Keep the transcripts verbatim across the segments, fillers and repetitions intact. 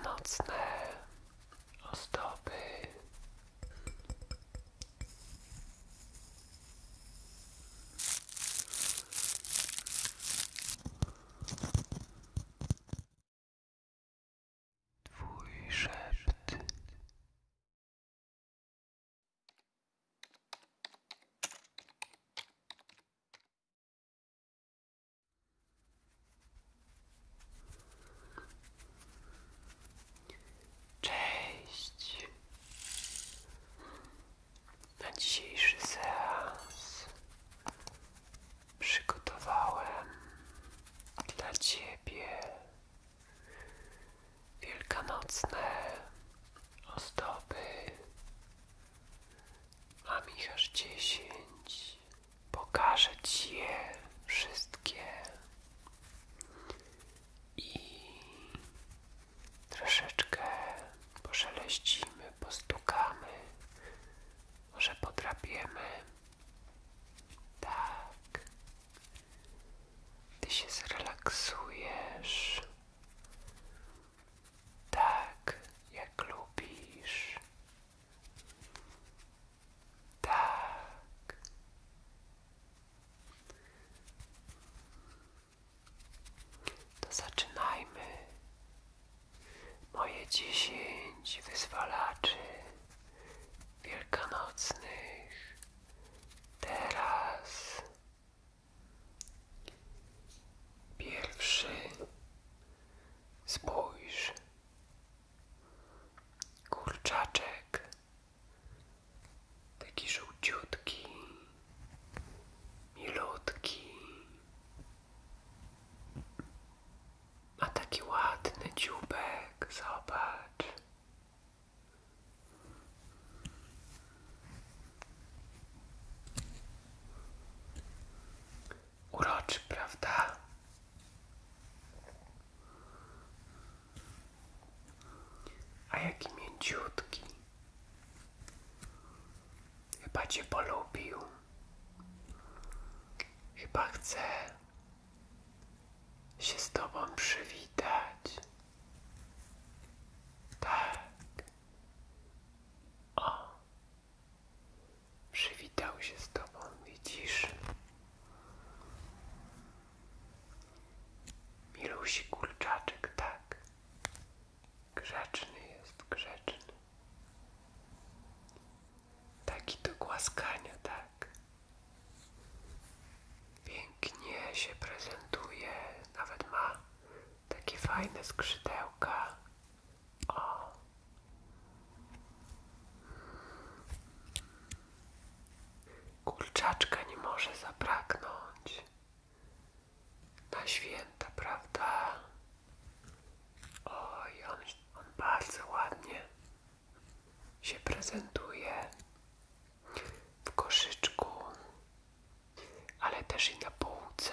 wielkanocne ozdoby. Twój szept. Cześć. Na dzisiejszy seans przygotowałem dla Ciebie wielkanocne ozdoby. Mam ich aż dziesięć. Pokażę Ci je wszystkie i troszeczkę poszeleścimy, postukamy, może podrapiemy. Tak, Ty się zrelaksujesz, tak jak lubisz. Tak. To zaczynajmy. Moje dziesięć wyzwalaczy wielkanocnych. Teraz pierwszy. Spójrz. Kurczaczek. Taki żółciutki, milutki. Ma taki ładny dzióbek, zobacz. Uroczy, prawda? A jaki mięciutki. Chyba Cię polubił. Chyba chce się z Tobą przywitać. Tak. O. Przywitał się z Tobą, widzisz? Milusi kurczaczek, tak. Grzeczny jest, grzeczny. Taki do głaskania, tak. Pięknie się prezentuje, nawet ma takie fajne skrzydełka. O. Kurczaczka nie może zabraknąć na święta, prawda? Oj, on, on bardzo ładnie się prezentuje w koszyczku, ale też i na półce.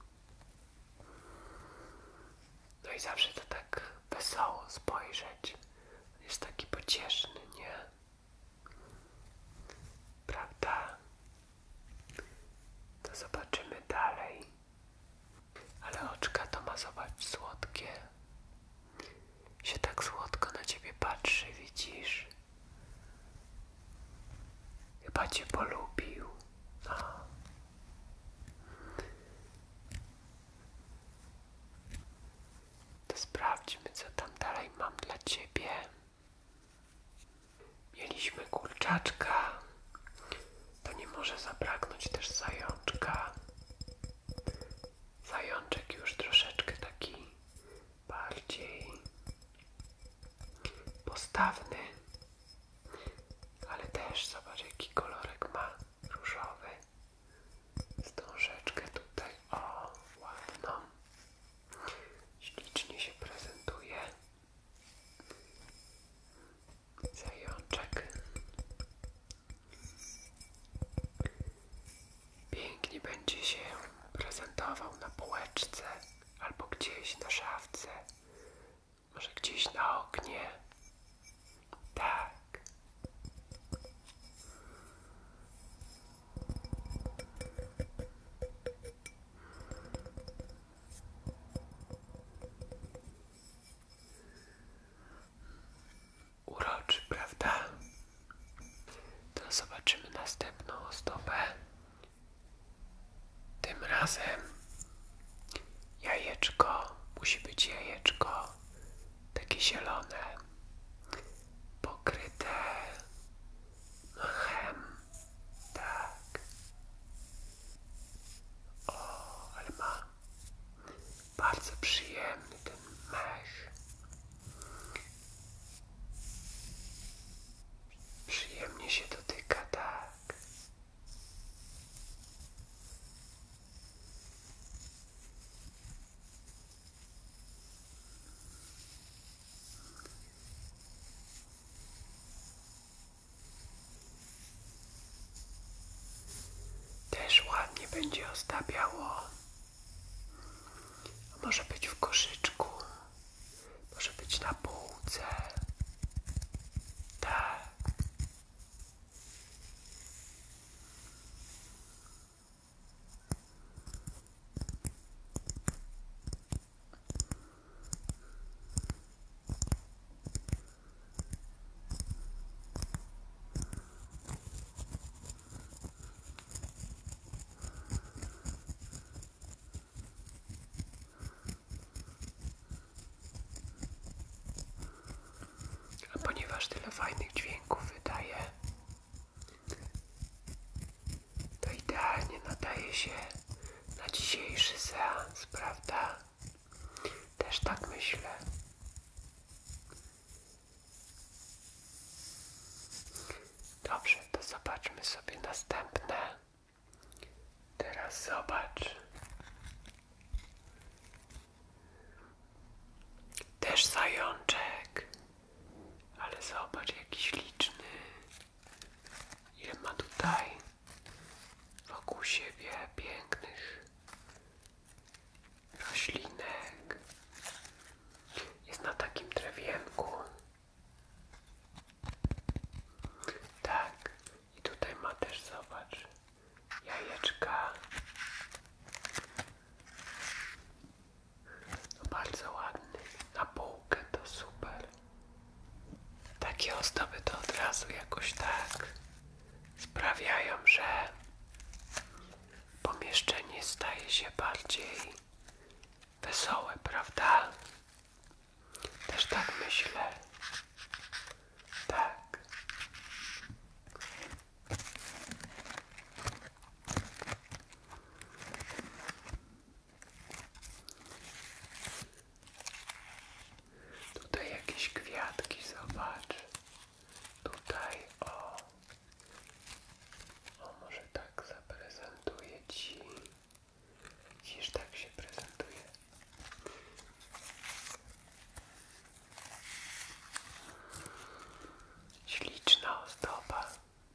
No i zawsze to tak wesoło spojrzeć. On jest taki pocieszny, nie? Prawda? To zobaczymy dalej. Ale oczka to ma, zobacz, słodkie. Się tak słodko na Ciebie patrzy, widzisz? Chyba Cię polubił. No. To sprawdźmy, co tam dalej mam dla Ciebie. Mieliśmy kurczaczka. To nie może zabraknąć też zajączka. Zajączek już troszeczkę taki bardziej postawny, ale też zobacz, jaki kolorek ma, różowy. Wstążeczkę tutaj, o, ładną. Ślicznie się prezentuje. Zajączek. Pięknie będzie się prezentował na półeczce albo gdzieś na szafce, może gdzieś na oknie. Tak. razem jajeczko, musi być jajeczko takie zielone, pokryte mchem, tak. O, ale ma bardzo przyjemny ten mech. Przyjemnie się dotyka, tak. Też ładnie będzie ozdabiało. Może być w koszyczku, może być na półce. Tak. A ponieważ tyle fajnych dźwięków wydaje, to idealnie nadaje się na dzisiejszy seans, prawda? Też tak myślę. Dobrze, to zobaczmy sobie następne. Teraz zobacz. Też zajączek. Ale zobacz, jaki śliczny. Ile ma tutaj wokół siebie pięknych roślinek. Jest na takim drewienku. Tak. I tutaj ma też, zobacz, jajeczka. No bardzo ładny. Na półkę to super. Takie ozdoby to od razu jakoś tak sprawiają, że pomieszczenie staje się bardziej wesołe, prawda? Też tak myślę. Tak. Tutaj jakieś kwiatki, zobacz. Tutaj, o. O, może tak zaprezentuję Ci. Widzisz, tak się prezentuje. Śliczna ozdoba.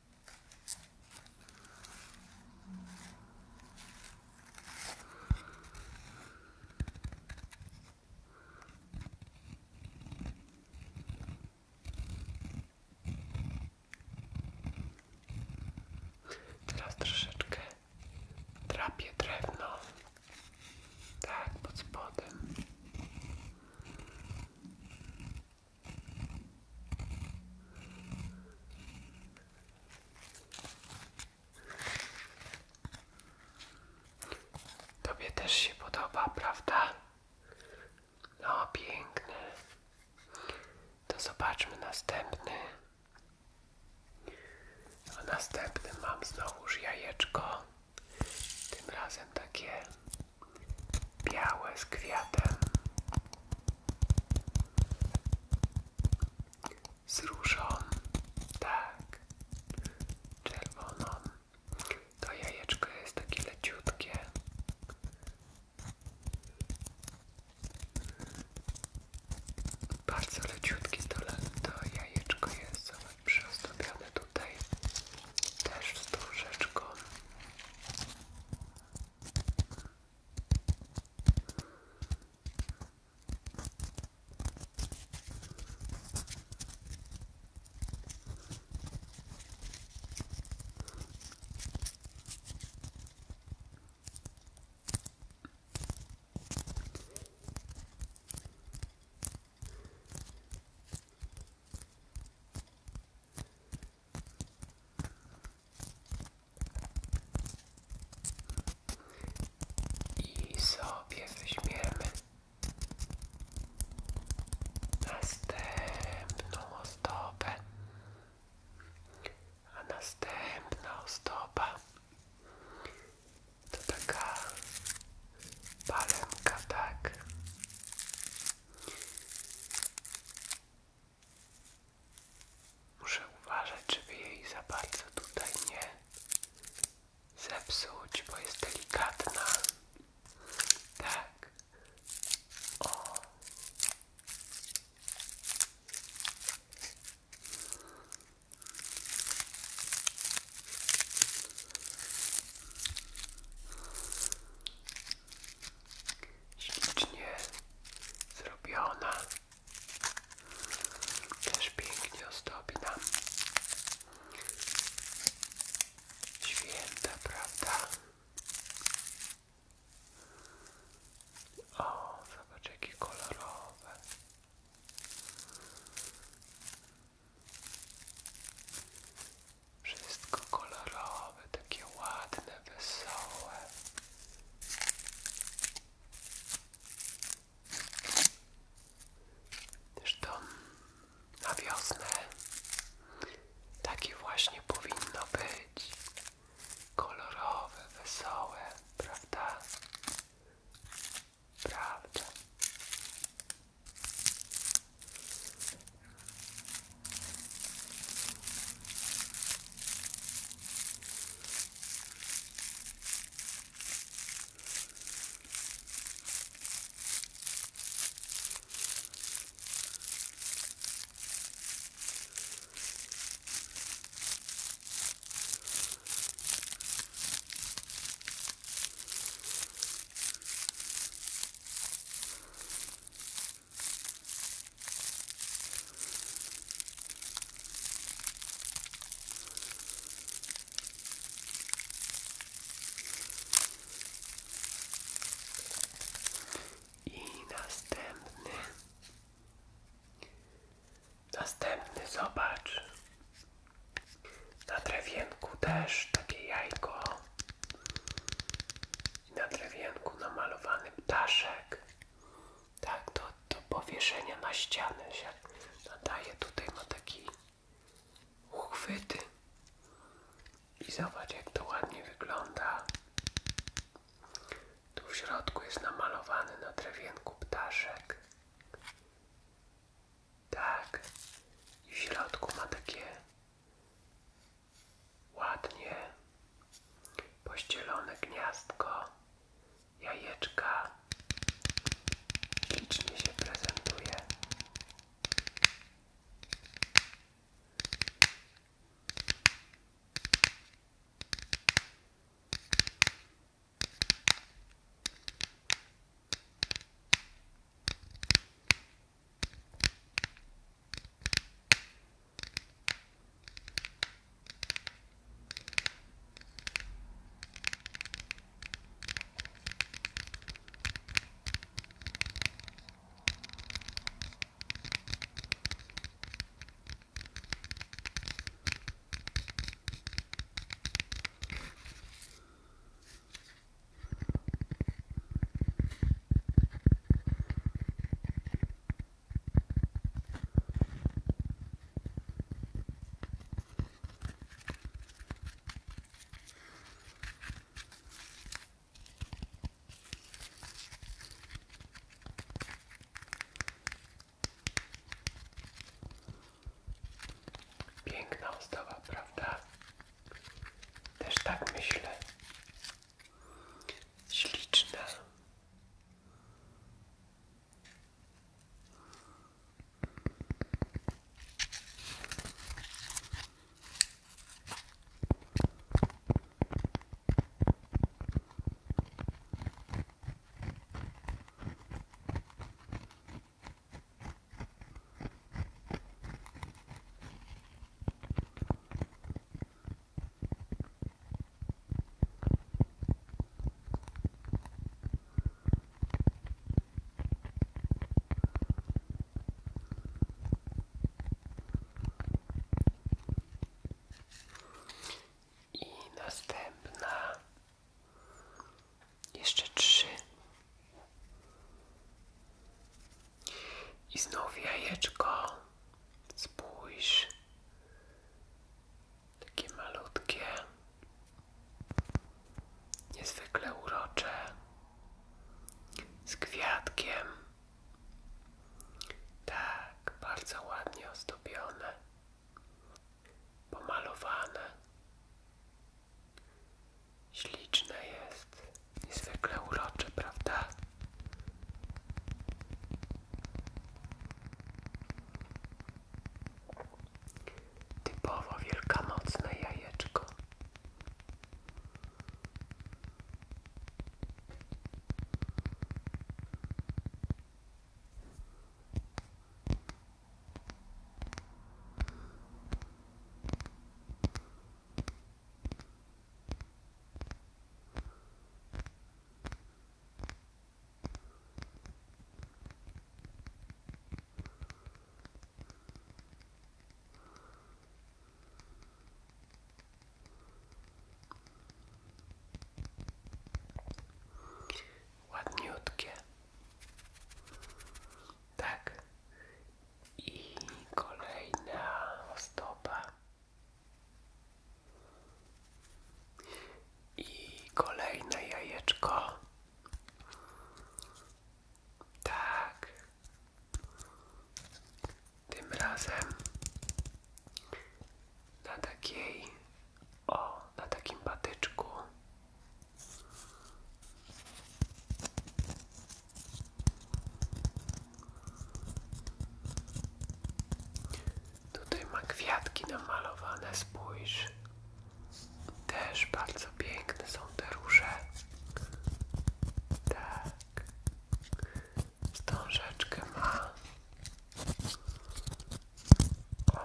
Teraz troszeczkę drapię drewno. Tak, pod spodem. Tobie też się podoba, prawda? No, piękne. To zobaczmy następny. A następnym mam znowuż jajeczko. Tym razem takie białe z kwiatem. Z różą. Tak. Czerwoną. To jajeczko jest takie leciutkie. Bardzo leciutkie to, to jajeczko jest. Zobacz, przyozdobione tutaj też wstążeczką. Następny, zobacz. Na drewienku też takie jajko. I na drewienku namalowany ptaszek. Tak, to do powieszenia na ścianę się nadaje. Tutaj ma taki uchwyty. I zobacz, jak to ładnie wygląda. Tu w środku jest namalowany na drewienku ptaszek. Tak. I w środku ma takie ładnie pościelone gniazdko, jajeczka. Ślicznie się prezentuje. Piękna ozdoba, prawda? Też tak myślę. Śliczna. Następna. Jeszcze trzy. I znów jajeczko. Spójrz. Takie malutkie. Niezwykle urocze. Z kwiatkiem. Tak, bardzo ładnie ozdobione. Pomalowane. Śliczne jest, niezwykle urocze, prawda? Typowo wielkanocne jajeczko. Ładniutkie. Tak. I kolejna ozdoba. I kolejne jajeczko. Tak. Tym razem na takiej, o, na takim patyczku. Tutaj ma kwiatki namalowane, spójrz. Też bardzo piękne są te róże. Tak. Wstążeczkę ma. O.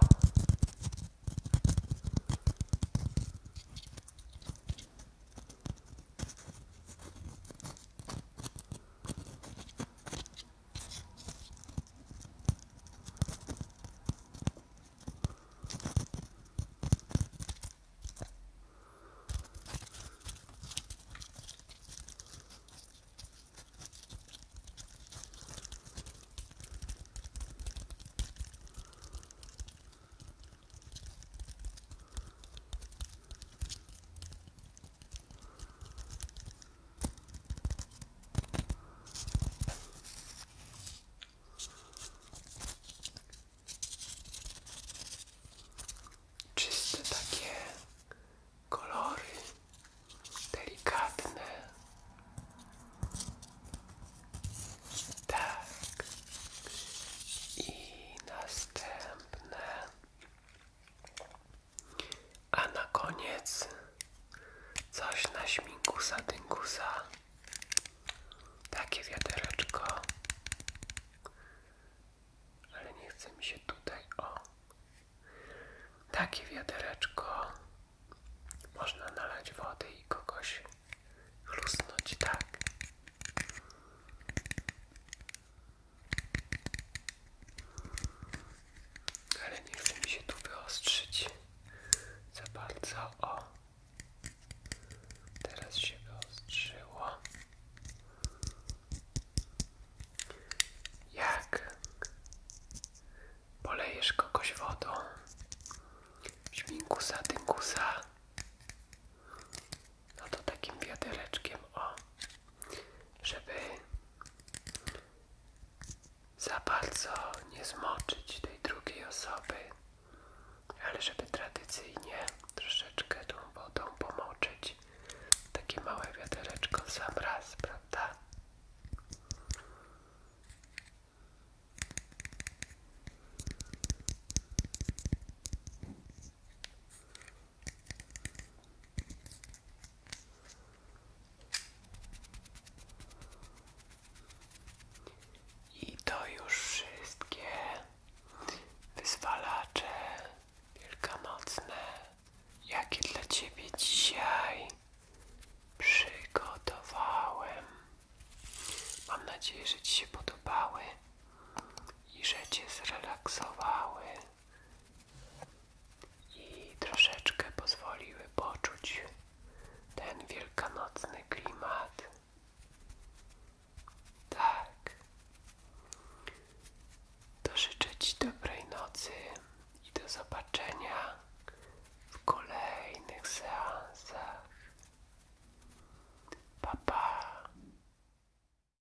Śmigusa, dyngusa. Takie wiadereczko. Ale nie chce mi się tutaj, o. Takie wiadereczko. Można nalać wody i kogoś chlusnąć, tak. Ale nie chce mi się tu wyostrzyć za bardzo, o. Teraz się wyostrzyło. Jak polejesz kogoś wodą, śmigusa, dyngusa, no to takim wiadereczkiem, o, żeby za bardzo nie zmoczyć tej drugiej osoby, ale żeby tradycyjnie troszeczkę tą wodą pomoczyć. Takie małe wiadereczko w sam